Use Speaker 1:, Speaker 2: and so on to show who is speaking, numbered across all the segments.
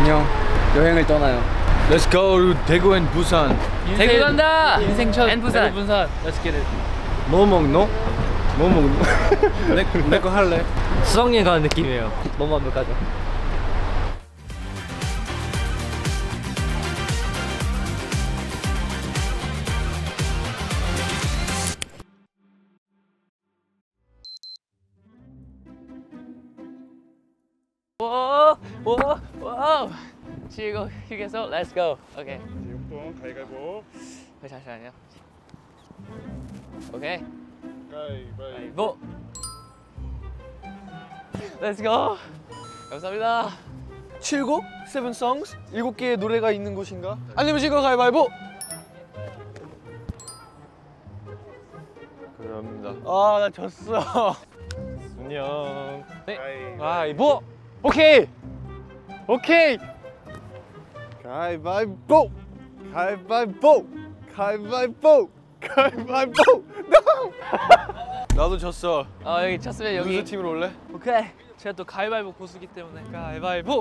Speaker 1: 안녕. 여행을 떠나요.
Speaker 2: Let's go 대구 and 부산.
Speaker 3: 대구 간다.
Speaker 1: 인생첫
Speaker 3: and 부산.
Speaker 1: 부산. Let's get it.
Speaker 2: 뭐 먹노? 뭐 먹노? 내 거 할래?
Speaker 3: 수학여행 가는 느낌이에요. 너무 완벽하죠. 오. 지금 휴게소 Let's go. 오케이.
Speaker 4: 지금부터 가위바위보.
Speaker 3: 잠시만요. 오케이.
Speaker 4: 가위바위보.
Speaker 3: Let's go. 감사합니다.
Speaker 2: 7곡? 7 songs? 7개의 노래가 있는 곳인가? 아니면 지금 가위바위보!
Speaker 4: 그럽니다.
Speaker 2: 아, 나 졌어.
Speaker 4: 안녕.
Speaker 3: 네.
Speaker 2: 가위바위보! 오케이! 오케이!
Speaker 4: 가위바위보. 가위바위보. 가위바위보. 가위바위보.
Speaker 2: 나도 졌어.
Speaker 3: 여기 쳤으면 여기.
Speaker 2: 루즈 팀으로 올래?
Speaker 3: 오케이. 제가 또 가위바위보 고수기 때문에 가위바위보.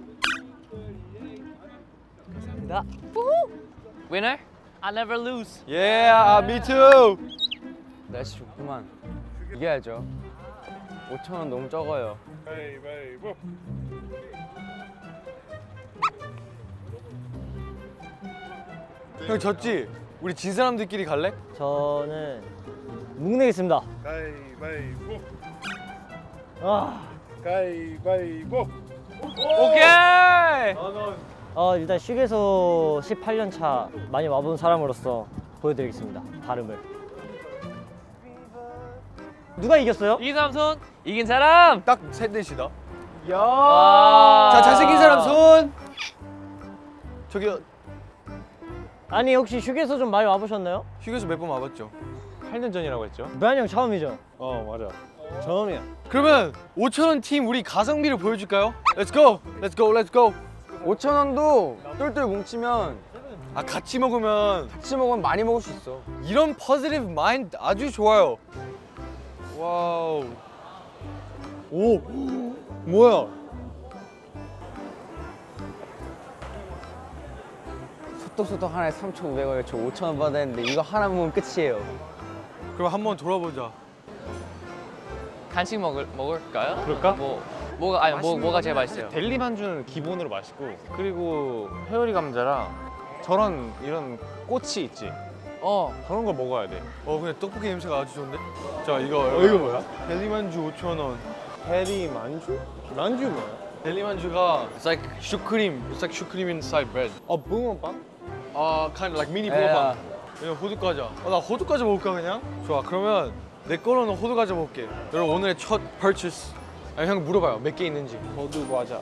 Speaker 3: 감사합니다. Winner? I never lose.
Speaker 2: Yeah, me too!
Speaker 1: 날씨 좋구만. 이겨야죠. 5,000원 너무 적어요.
Speaker 4: 가위바위보.
Speaker 2: 형 졌지? 우리 진 사람들끼리 갈래?
Speaker 5: 저는 묵내겠습니다.
Speaker 4: 가위바위보.
Speaker 5: 아,
Speaker 4: 가위바위보.
Speaker 2: 오케이!
Speaker 5: 일단 휴게소 18년 차 많이 와본 사람으로서 보여드리겠습니다. 발음을. 누가 이겼어요?
Speaker 3: 이긴 사람 손. 이긴 사람.
Speaker 2: 딱 셋넷이다.
Speaker 3: 와.
Speaker 2: 자, 잘생긴 사람 손! 저기요,
Speaker 5: 아니 혹시 휴게소 좀 많이 와보셨나요?
Speaker 2: 휴게소 몇 번 와봤죠?
Speaker 4: 8년 전이라고 했죠?
Speaker 5: 브라이언 형 처음이죠?
Speaker 4: 맞아. 처음이야.
Speaker 2: 그러면 5,000원 팀 우리 가성비를 보여줄까요? Let's go! Let's go! Let's go!
Speaker 1: 5,000원도 똘똘 뭉치면
Speaker 2: 아, 같이 먹으면
Speaker 1: 같이 먹으면 많이 먹을 수 있어.
Speaker 2: 이런 퍼즐리브 마인드 아주 좋아요. 와우.
Speaker 4: 오. 뭐야?
Speaker 1: 소떡소떡 하나에 3,500원에 저 5,000원 받았는데 이거 하나 먹으면 끝이에요.
Speaker 2: 그럼 한번 돌아보자.
Speaker 3: 간식 먹을까요?
Speaker 4: 그럴까?
Speaker 3: 뭐가 제일 맛있어요?
Speaker 4: 델리 만주는 기본으로 맛있고, 그리고 회오리 감자랑 저런 이런 꼬치 있지? 그런 거 먹어야 돼.
Speaker 2: 근데 떡볶이 냄새가 아주 좋은데? 자, 이거
Speaker 4: 이거 뭐야?
Speaker 2: 델리만주 5,000원.
Speaker 4: 델리 만주? 만주 뭐야?
Speaker 2: 델리만주가 it's like 슈크림. It's like 슈크림 inside bread.
Speaker 4: 붕어빵?
Speaker 2: kind of like mini 붕어빵. 이거 호두과자. 나 호두과자 먹을까 그냥? 좋아. 그러면 내 거로는 호두과자 먹을게. 여러분 오늘의 첫 purchase. 형 물어봐요. 몇 개 있는지.
Speaker 4: 버두과자.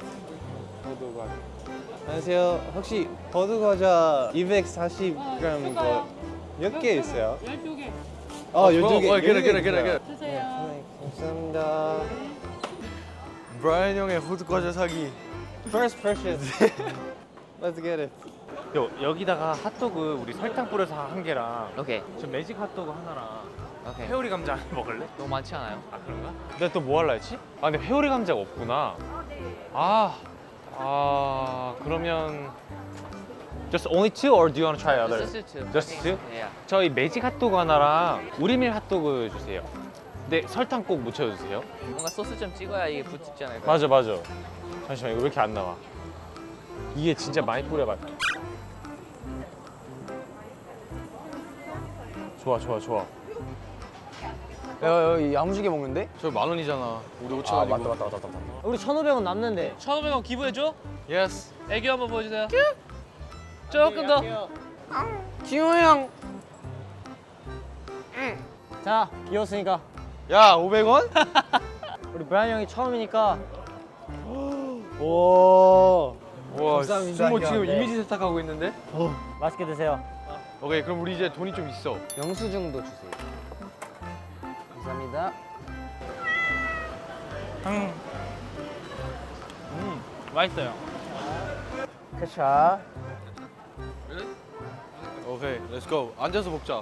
Speaker 4: 안녕하세요. 혹시 버두과자 240g 거 몇 개 있어요? 12개. 12개.
Speaker 2: get it.
Speaker 4: 네, 감사합니다.
Speaker 2: 브라이언 형의 호두과자 사기.
Speaker 4: First purchase. Let's get it. 여기다가 핫도그 우리 설탕 뿌려서 한 개랑
Speaker 3: 오케이.
Speaker 4: 저 매직 핫도그 하나랑
Speaker 3: 오케이.
Speaker 4: 회오리 감자 먹을래?
Speaker 3: 너무 많지 않아요?
Speaker 4: 아 그런가? 내가 또 뭐 할라 했지? 근데 회오리 감자가 없구나. 그러면 just only two or do you want to try other? Just two?
Speaker 3: Yeah.
Speaker 4: 저희 매직 핫도그 하나랑 우리밀 핫도그 주세요. 근데 설탕 꼭 묻혀주세요.
Speaker 3: 뭔가 소스 좀 찍어야 이게 붙지 않을까요?
Speaker 4: 맞아. 잠시만 이거 왜 이렇게 안 나와? 이게 진짜 많이 뿌려봐. 좋아.
Speaker 1: 야, 야무지게 먹는데?
Speaker 2: 저 10,000원이잖아. 우리 5,000원이고.
Speaker 1: 맞다.
Speaker 5: 우리 1,500원 남는데.
Speaker 3: 1,500원 기부해줘?
Speaker 2: Yes.
Speaker 3: 애교 한번 보여주세요. 조금 더.
Speaker 1: 지호 형.
Speaker 5: 자, 귀여웠으니까.
Speaker 2: 야, 500원?
Speaker 5: 우리 브라이언 형이 처음이니까.
Speaker 4: 오.
Speaker 2: 와,
Speaker 5: 감사합니다.
Speaker 2: 수모 지금
Speaker 5: 네.
Speaker 2: 이미지 세탁하고 있는데?
Speaker 5: 맛있게 드세요.
Speaker 2: 오케이, 그럼 우리 이제 돈이 좀 있어.
Speaker 1: 영수증도 주세요. 감사합니다.
Speaker 3: 맛있어요.
Speaker 1: 그쵸.
Speaker 2: 오케이, let's go. 앉아서 먹자.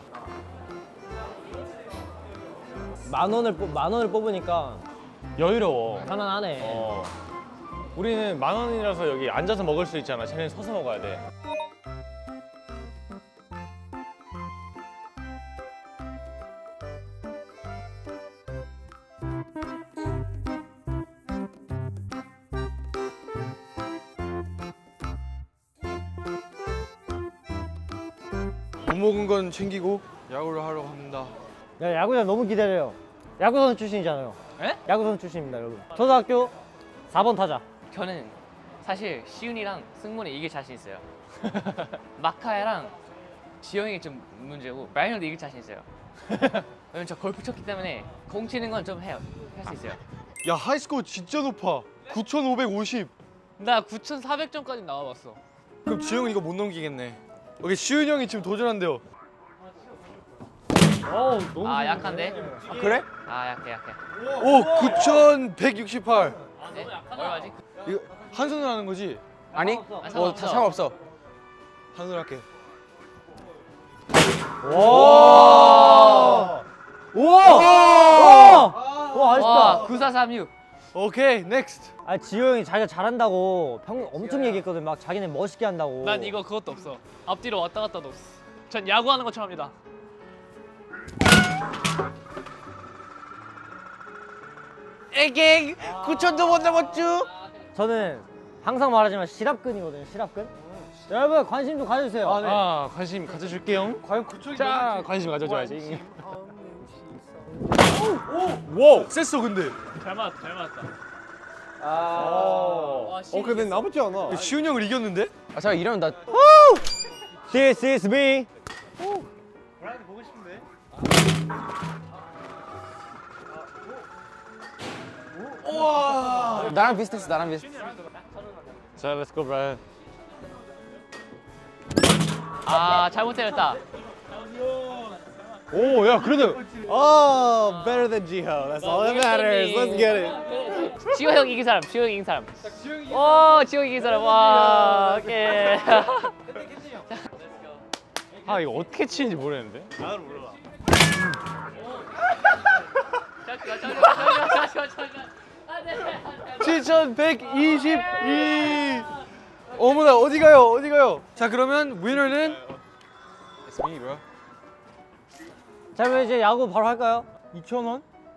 Speaker 5: 만 원을 뽑으니까
Speaker 4: 여유로워.
Speaker 5: 편안하네.
Speaker 4: 우리는 10,000원이라서 여기 앉아서 먹을 수 있잖아. 쟤는 서서 먹어야 돼.
Speaker 2: 못 먹은 건 챙기고 야구를 하러 갑니다.
Speaker 5: 야, 야구장 너무 기다려요. 야구 선수 출신이잖아요.
Speaker 3: 에?
Speaker 5: 야구 선수 출신입니다, 여러분. 초등학교 4번 타자.
Speaker 3: 저는 사실 시윤이랑 승문이 이길 자신 있어요. 마카야랑 지영이 좀 문제고 마이형도 이길 자신 있어요. 왜냐면 저 골프 쳤기 때문에 공 치는 건 좀 해요. 할 수 있어요.
Speaker 2: 야 하이스코어 진짜 높아. 9,550.
Speaker 3: 나 9,400점까지 나와봤어.
Speaker 2: 그럼 지영은 이거 못 넘기겠네. 오케이 시윤 형이 지금 도전한대요.
Speaker 5: 너무
Speaker 3: 아 약한데?
Speaker 1: 그래?
Speaker 3: 아 약해.
Speaker 2: 오 9,168.
Speaker 3: 네? 얼마지?
Speaker 2: 이거 한 손으로 하는 거지?
Speaker 1: 아니?
Speaker 3: 상관없어.
Speaker 1: 다 상관없어.
Speaker 2: 한 손으로 할게.
Speaker 5: 와! 우와! 와, 아쉽다.
Speaker 3: 와 9436.
Speaker 2: 오케이 넥스트.
Speaker 5: 아, 지호 형이 자기가 잘한다고 엄청 얘기했거든. 막 자기네 멋있게 한다고.
Speaker 3: 난 이거 그것도 없어. 앞뒤로 왔다 갔다도 없어. 전 야구하는 것처럼 합니다.
Speaker 1: 에갱 9,000도 못 넘었쥬.
Speaker 5: 저는 항상 말하지만 실업근이거든요, 실업근. 여러분 관심 좀 가져주세요.
Speaker 4: 아, 관심 가져줄게요.
Speaker 2: 과연 9,000이
Speaker 4: 자, 관심 가져줘야지.
Speaker 2: 오! 셌어 근데.
Speaker 3: 잘 맞았다.
Speaker 2: 근데 나쁘지 않아. 시윤 형을 이겼는데?
Speaker 1: 아 잠깐 이러면 나
Speaker 5: This is me.
Speaker 1: 나랑 비슷했어. 나랑 비슷.
Speaker 4: 자, let's go, Brian.
Speaker 3: 아 잘못 때렸다.
Speaker 4: 오, 야, 그래도
Speaker 6: Oh, better than Jiho. That's all that matters. Let's get it.
Speaker 3: 지호 형 이긴 사람. 지호 형 이긴 사람. 오 지호 이긴 사람. 와 오케이.
Speaker 4: 아, 이거 어떻게 치는지 모르겠는데.
Speaker 2: 7,122. 어머나 어디 가요? 어디 가요? 자 그러면 위너는 It's me, bro.
Speaker 5: 자, 그럼 이제 야구 바로 할까요?
Speaker 2: 2,000원?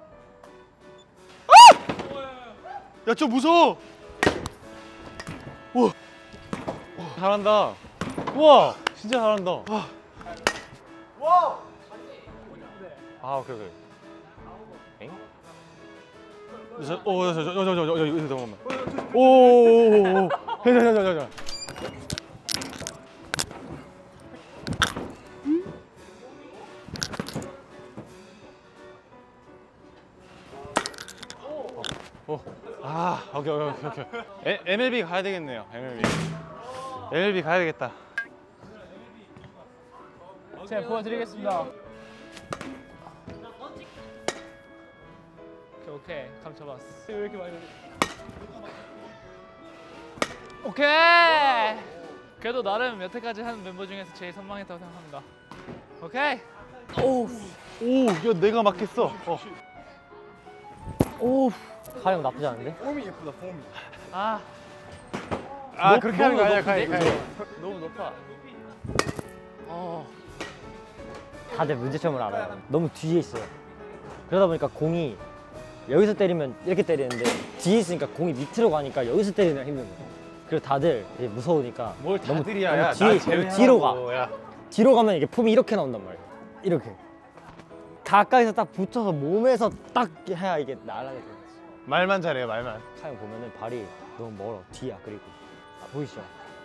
Speaker 2: 야, 저 무서워.
Speaker 4: 잘한다. 우와, 진짜 잘한다. 와. 아, 오케이. 엥? 잠깐만. 오. 자. 아, 오케이. MLB 가야 되겠네요. MLB 가야 되겠다.
Speaker 3: 제가 보여드리겠습니다. 오케이 감 잡았어. 왜 이렇게 많이 오케이. 그래도 나름 여태까지 한 멤버 중에서 제일 선방했다고 생각합니다. 오케이.
Speaker 4: 오, 야, 내가 맞겠어.
Speaker 5: 가영 나쁘지 않은데?
Speaker 3: 아
Speaker 4: 그렇게 하는 거 아니야, 가위.
Speaker 3: 너무 높아.
Speaker 5: 다들 문제점을 알아요. 너무 뒤에 있어요. 그러다 보니까 공이 여기서 때리면 이렇게 때리는데 뒤에 있으니까 공이 밑으로 가니까 여기서 때리는 게 힘든 거예요. 그리고 다들 이제 무서우니까
Speaker 4: 뭘
Speaker 5: 너무
Speaker 4: 다들이야, 야,
Speaker 5: 뒤에
Speaker 4: 나 제외하라고,
Speaker 5: 뒤로 가.
Speaker 4: 야.
Speaker 5: 뒤로 가면 이게 폼이 이렇게 나온단 말이에요. 이렇게 가까이서 딱 붙여서 몸에서 딱 해야 이게 날아가게 돼요.
Speaker 4: 말만 잘해요, 말만.
Speaker 5: 카영 보면은 발이 너무 멀어. 뒤야. 그리고 보이시죠?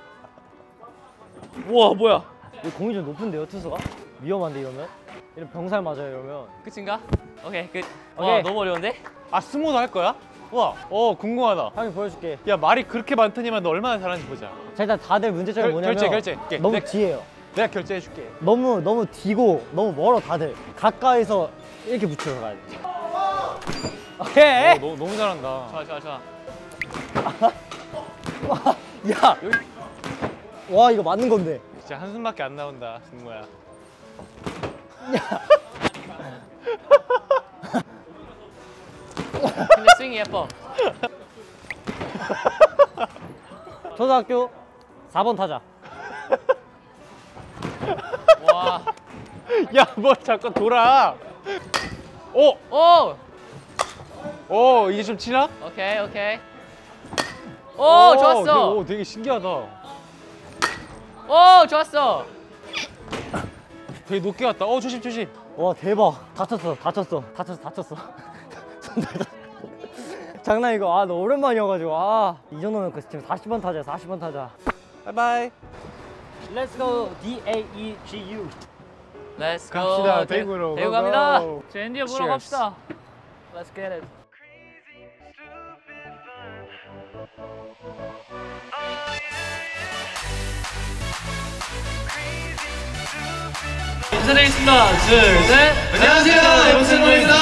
Speaker 3: 우와 뭐야?
Speaker 5: 이 공이 좀 높은데요, 투수가? 위험한데 이러면? 이런 병살 맞아요 이러면.
Speaker 3: 끝인가? 오케이 끝.
Speaker 5: 오케이.
Speaker 3: 와 너무 어려운데?
Speaker 4: 아, 스모도 할 거야? 와, 궁금하다.
Speaker 5: 카영이 보여줄게.
Speaker 4: 야, 말이 그렇게 많더니만 너 얼마나 잘하는지 보자.
Speaker 5: 자, 일단 다들 문제점이 뭐냐면
Speaker 4: 결제.
Speaker 5: 너무
Speaker 4: 내가,
Speaker 5: 뒤에요.
Speaker 4: 내가 결제해줄게.
Speaker 5: 너무 뒤고 너무 멀어 다들. 가까이서 이렇게 붙여서 가야 돼. 오케이.
Speaker 4: 너무 잘한다.
Speaker 3: 좋아.
Speaker 5: 야. 와 이거 맞는 건데.
Speaker 4: 진짜 한숨밖에 안 나온다, 승모야.
Speaker 3: 근데 스윙이 예뻐.
Speaker 5: 초등학교 4번 타자.
Speaker 3: 와.
Speaker 4: 야, 뭐 자꾸 돌아. 오!
Speaker 3: 오.
Speaker 4: 오, 이게 좀 치나?
Speaker 3: 오케이 오케이. 오 좋았어.
Speaker 4: 오, 되게 신기하다.
Speaker 3: 오 좋았어.
Speaker 4: 되게 높게 갔다. 조심 조심.
Speaker 5: 와 대박. 다쳤어. 다쳤어. 손 다쳤어. 장난 이거. 아 너 오랜만이어가지고. 이 정도면 그 지금 40번 타자. 40번 타자.
Speaker 4: 바이바이.
Speaker 5: Let's go DAEGU.
Speaker 3: Let's go.
Speaker 4: 갑시다, 대구로.
Speaker 3: 대구
Speaker 4: go,
Speaker 3: 갑니다.
Speaker 4: go.
Speaker 3: 저 엔디어 보러
Speaker 4: Cheers.
Speaker 3: 갑시다. Let's get it. 인사드리겠습니다. 둘, 셋. 안녕하세요. 영승모입니다.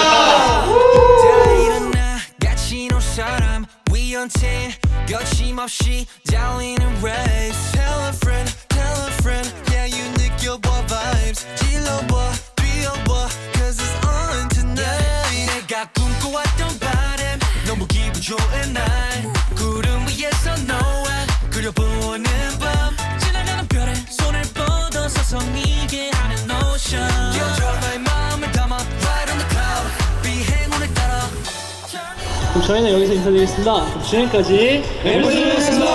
Speaker 7: 일어나 같이 놀 사람 We on team 거침없이 달리는 race Tell a friend Yeah you 느껴봐 vibes 질러봐 뛰어봐 Cause it's on tonight 내가 꿈꿔왔던 바람 너무 기분 좋은 날 구름 위에서 너와 그려보는 밤 지나가는 별에 손을 뻗어서 성이게 하는 ocean You're 나의 마음을 담아 Right on the cloud 비행운을 따라
Speaker 8: 그럼 저희는 여기서 인사드리겠습니다. 그럼 지금까지 엠버스였습니다.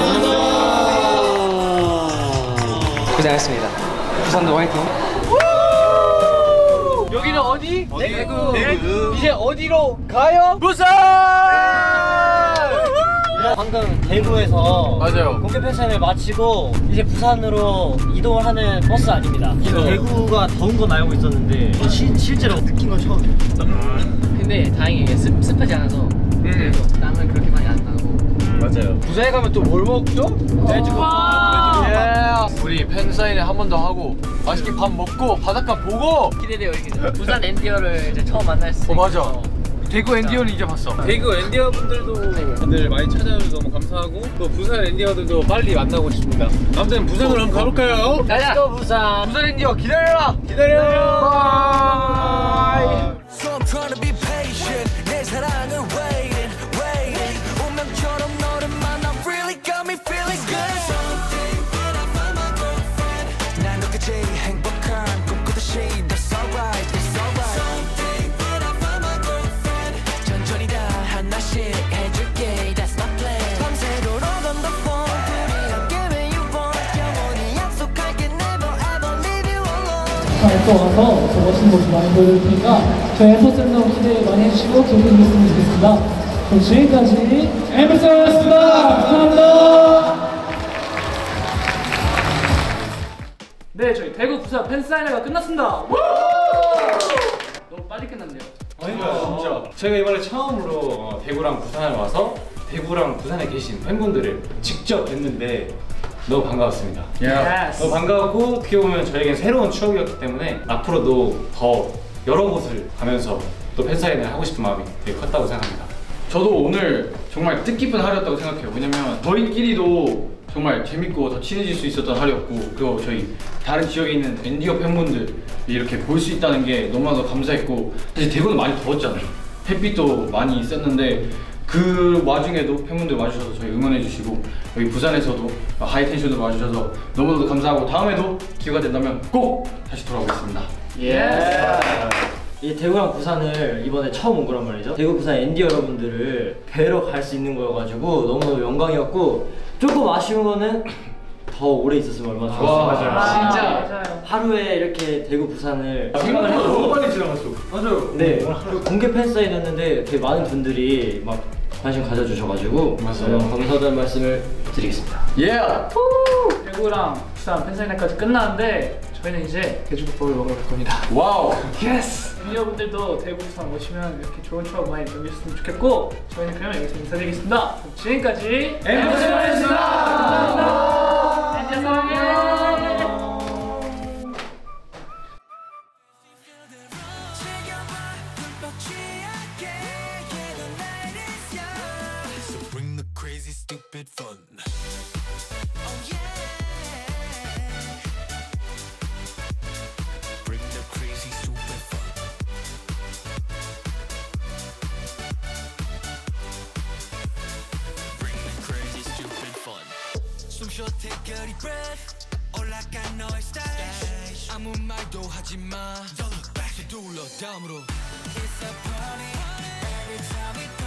Speaker 1: 고생하셨습니다. 부산도 화이팅.
Speaker 3: 여기는 어디? 대구.
Speaker 1: 이제 어디로 가요?
Speaker 3: 부산!
Speaker 5: 방금 대구에서
Speaker 2: 맞아요.
Speaker 5: 공개 팬사인을 마치고 이제 부산으로 이동을 하는 버스 아닙니다. 대구가 더운 건 알고 있었는데 실제로 느낀 건 처음이에요.
Speaker 3: 근데 다행히 이게 습하지 않아서 그래서 땀은 그렇게 많이 안 나고.
Speaker 4: 맞아요.
Speaker 2: 부산에 가면 또 뭘 먹죠?
Speaker 3: 돼지국밥.
Speaker 2: 예. 우리 팬사인회 한 번 더 하고 맛있게 밥 먹고 바닷가 보고.
Speaker 3: 기대돼요 이게. 부산 엔디어를 이제 처음 만날 수 있어서.
Speaker 2: 맞아. 대구 엔디어는 이제 봤어.
Speaker 4: 대구 엔디어 분들도 다들 많이 찾아주셔서 너무 감사하고 또 부산 엔디어들도 빨리 만나고 싶습니다. 아무튼 부산으로 한번 가볼까요?
Speaker 3: 가자. 또 부산.
Speaker 2: 부산 엔디어 기다려라. 기다려.
Speaker 7: So I'm trying to be patient 내 사랑은 waiting 운명처럼 너를 만나 really got me feeling good Something when I find my girlfriend 난 너가 제일 행복한 꿈꾸듯이 That's alright Something when I find my girlfriend 천천히 다 하나씩 해줄게 That's my plan 밤새도록 on the phone 둘이 함께 when you want 영원히 약속할게 never ever leave you alone
Speaker 8: 또 와서 더 멋진 모습 많이 보여드릴 테니까 저희 엠버스는 기대 많이 해주시고 기억해 주셨으면 좋겠습니다. 그럼 지금까지 엠버스였습니다. 감사합니다. 네, 저희 대구 부산 팬사인회가 끝났습니다. 너무 빨리 끝났네요.
Speaker 4: 진짜. 저희가 이번에 처음으로 대구랑 부산을 와서 대구랑 부산에 계신 팬분들을 직접 뵀는데 너무 반가웠습니다. 너무 반가웠고 어떻게 보면 저에겐 새로운 추억이었기 때문에 앞으로도 더 여러 곳을 가면서 또 팬사인을 하고 싶은 마음이 되게 컸다고 생각합니다.
Speaker 2: 저도 오늘 정말 뜻깊은 하루였다고 생각해요. 왜냐면 저희끼리도 정말 재밌고 더 친해질 수 있었던 하루였고 그리고 저희 다른 지역에 있는 엔디어 팬분들 이렇게 볼 수 있다는 게 너무나도 감사했고 사실 대구는 많이 더웠잖아요. 햇빛도 많이 셌는데 그 와중에도 팬분들 와주셔서 저희 응원해 주시고 여기 부산에서도 하이텐션으로 와주셔서 너무나도 감사하고 다음에도 기회가 된다면 꼭 다시 돌아오겠습니다.
Speaker 5: 이 대구랑 부산을 이번에 처음 온 거란 말이죠. 대구 부산 엔디 여러분들을 뵈러 갈 수 있는 거여가지고 너무너무 영광이었고 조금 아쉬운 거는 더 오래 있었으면 얼마나 좋았을까.
Speaker 2: 맞아요.
Speaker 3: 진짜.
Speaker 5: 하루에 이렇게 대구 부산을
Speaker 2: 생각보다 너무 빨리 지나갔어. 맞아요.
Speaker 5: 네, 그리고 공개 팬사인이었는데 되게 많은 분들이 막 관심 가져주셔가지고
Speaker 2: 맞아요.
Speaker 5: 너무 감사하다는 말씀을 드리겠습니다.
Speaker 8: 대구랑 부산 팬사인회까지 끝났는데 저희는 이제 돼지국밥을 먹으러 갈 겁니다.
Speaker 2: 와우.
Speaker 8: 예스! 엔디어분들도 대구 부산 오시면 이렇게 좋은 추억 많이 남기셨으면 좋겠고 저희는 그러면 여기서 인사드리겠습니다. 그럼 지금까지 엠버스였습니다. 감사합니다. 엔디어 사랑해요.
Speaker 7: So bring the crazy stupid fun Oh yeah Bring the crazy stupid fun Bring the crazy stupid fun 멈춰 take a deep breath 올라간 너의 stage 아무 말도 하지마 Don't look back 서둘러 다음으로 It's a party every time we